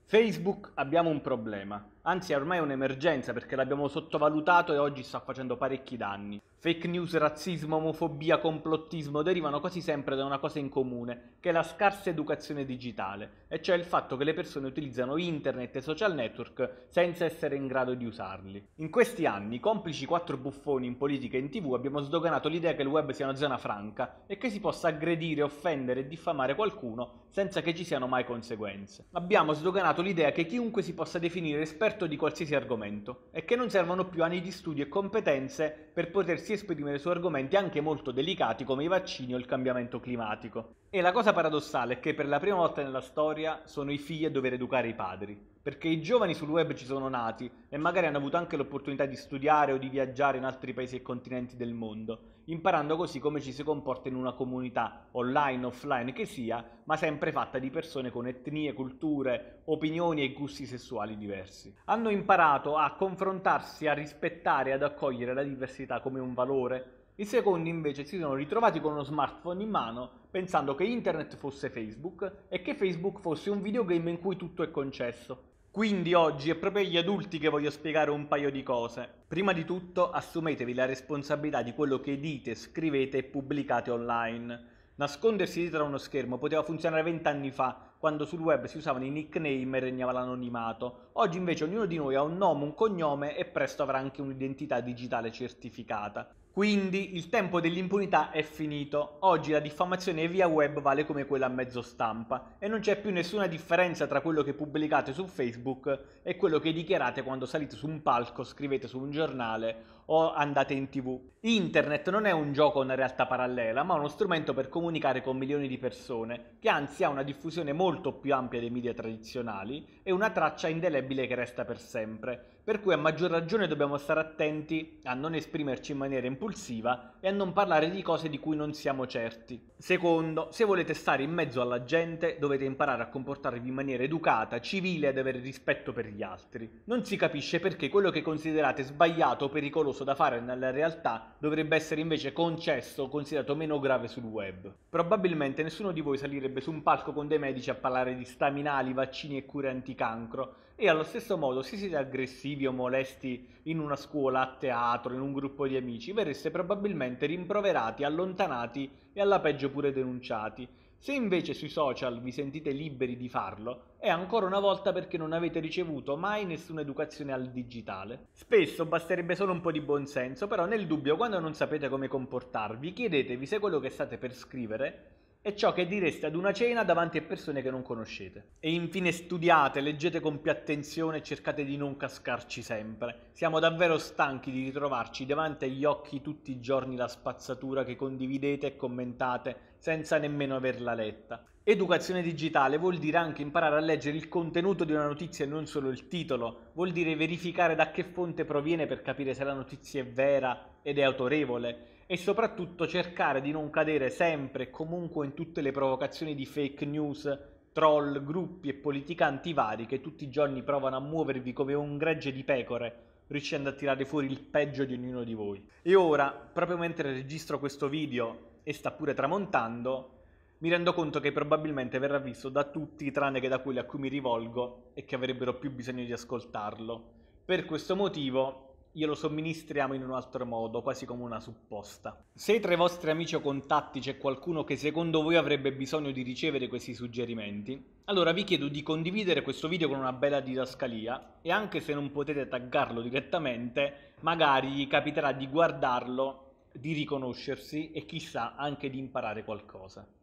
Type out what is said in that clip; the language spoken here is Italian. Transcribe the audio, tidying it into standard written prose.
Facebook abbiamo un problema, anzi è ormai un'emergenza perché l'abbiamo sottovalutato e oggi sta facendo parecchi danni. Fake news, razzismo, omofobia, complottismo derivano quasi sempre da una cosa in comune, che è la scarsa educazione digitale, e cioè il fatto che le persone utilizzano internet e social network senza essere in grado di usarli. In questi anni, complici quattro buffoni in politica e in TV, abbiamo sdoganato l'idea che il web sia una zona franca e che si possa aggredire, offendere e diffamare qualcuno senza che ci siano mai conseguenze. Abbiamo sdoganato l'idea che chiunque si possa definire esperto di qualsiasi argomento e che non servono più anni di studio e competenze per potersi esprimere su argomenti anche molto delicati come i vaccini o il cambiamento climatico. E la cosa paradossale è che per la prima volta nella storia sono i figli a dover educare i padri, perché i giovani sul web ci sono nati e magari hanno avuto anche l'opportunità di studiare o di viaggiare in altri paesi e continenti del mondo, imparando così come ci si comporta in una comunità, online, offline che sia, ma sempre fatta di persone con etnie, culture, opinioni e gusti sessuali diversi. Hanno imparato a confrontarsi, a rispettare e ad accogliere la diversità come un valore. I secondi invece si sono ritrovati con uno smartphone in mano pensando che internet fosse Facebook e che Facebook fosse un videogame in cui tutto è concesso. Quindi oggi è proprio agli adulti che voglio spiegare un paio di cose. Prima di tutto assumetevi la responsabilità di quello che dite, scrivete e pubblicate online. Nascondersi dietro a uno schermo poteva funzionare 20 anni fa, quando sul web si usavano i nickname e regnava l'anonimato. Oggi invece ognuno di noi ha un nome, un cognome e presto avrà anche un'identità digitale certificata. Quindi il tempo dell'impunità è finito. Oggi la diffamazione via web vale come quella a mezzo stampa e non c'è più nessuna differenza tra quello che pubblicate su Facebook e quello che dichiarate quando salite su un palco, scrivete su un giornale o andate in TV. Internet non è un gioco o una realtà parallela, ma uno strumento per comunicare con milioni di persone, che anzi ha una diffusione molto più ampia dei media tradizionali e una traccia indelebile che resta per sempre. Per cui a maggior ragione dobbiamo stare attenti a non esprimerci in maniera impulsiva e a non parlare di cose di cui non siamo certi. Secondo, se volete stare in mezzo alla gente, dovete imparare a comportarvi in maniera educata, civile ed avere rispetto per gli altri. Non si capisce perché quello che considerate sbagliato o pericoloso da fare nella realtà dovrebbe essere invece concesso o considerato meno grave sul web. Probabilmente nessuno di voi salirebbe su un palco con dei medici a parlare di staminali, vaccini e cure anticancro, e allo stesso modo se siete aggressivi o molesti in una scuola, a teatro, in un gruppo di amici, verreste probabilmente rimproverati, allontanati e alla peggio pure denunciati. Se invece sui social vi sentite liberi di farlo, è ancora una volta perché non avete ricevuto mai nessuna educazione al digitale. Spesso basterebbe solo un po' di buonsenso, però nel dubbio, quando non sapete come comportarvi, chiedetevi se quello che state per scrivere è ciò che direste ad una cena davanti a persone che non conoscete. E infine studiate, leggete con più attenzione e cercate di non cascarci sempre. Siamo davvero stanchi di ritrovarci davanti agli occhi tutti i giorni la spazzatura che condividete e commentate senza nemmeno averla letta. Educazione digitale vuol dire anche imparare a leggere il contenuto di una notizia e non solo il titolo, vuol dire verificare da che fonte proviene per capire se la notizia è vera ed è autorevole e soprattutto cercare di non cadere sempre e comunque in tutte le provocazioni di fake news, troll, gruppi e politicanti vari che tutti i giorni provano a muovervi come un gregge di pecore, riuscendo a tirare fuori il peggio di ognuno di voi. E ora, proprio mentre registro questo video e sta pure tramontando, mi rendo conto che probabilmente verrà visto da tutti tranne che da quelli a cui mi rivolgo e che avrebbero più bisogno di ascoltarlo. Per questo motivo glielo somministriamo in un altro modo, quasi come una supposta. Se tra i vostri amici o contatti c'è qualcuno che secondo voi avrebbe bisogno di ricevere questi suggerimenti, allora vi chiedo di condividere questo video con una bella didascalia e anche se non potete taggarlo direttamente, magari gli capiterà di guardarlo, di riconoscersi e chissà anche di imparare qualcosa.